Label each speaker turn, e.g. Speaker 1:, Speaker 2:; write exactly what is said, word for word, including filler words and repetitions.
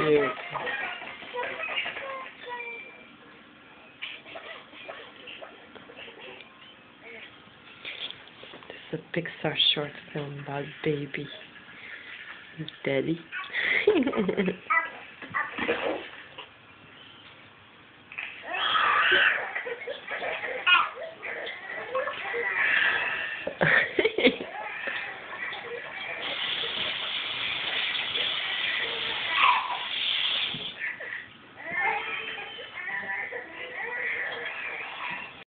Speaker 1: cute. This is a Pixar short film about baby and daddy.